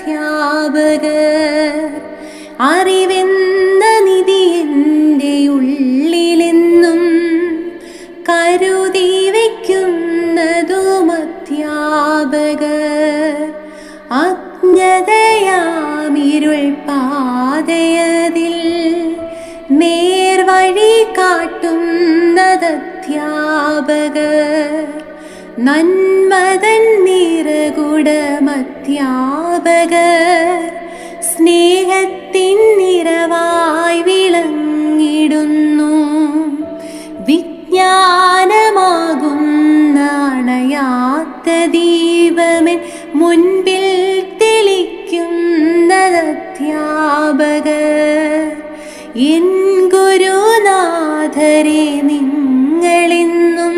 അറിവെന്ന നിധി എൻ്റെ ഉള്ളിലെന്നും കരുതി വയ്ക്കുന്നതും അധ്യാപകർ. അജ്ഞതയാമിരുൾ പാതയതിൽ നേർവഴി കാട്ടുന്നതധ്യാപകർ. നന്മതൻ നിറകുടമധ്യാപകർ സ്നേഹത്തിൻ നിറവായി വിളങ്ങിടുന്നു. വിജ്ഞാനമാകുന്ന അണയാത്ത ദീപമെൻ മുൻപിൽ തെളിക്കുന്നതധ്യാപകർ. എൻ ഗുരുനാഥരെ നിങ്ങളെന്നും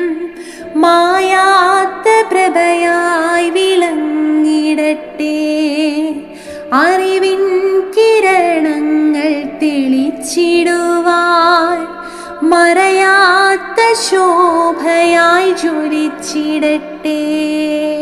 മായാത്ത പ്രഭയായി വിളങ്ങിടട്ടെ. അറിവിൻ കിരണങ്ങൾ തെളിച്ചിടുവാൻ മറയാത്ത ശോഭയായി ജ്വലിച്ചിടട്ടെ.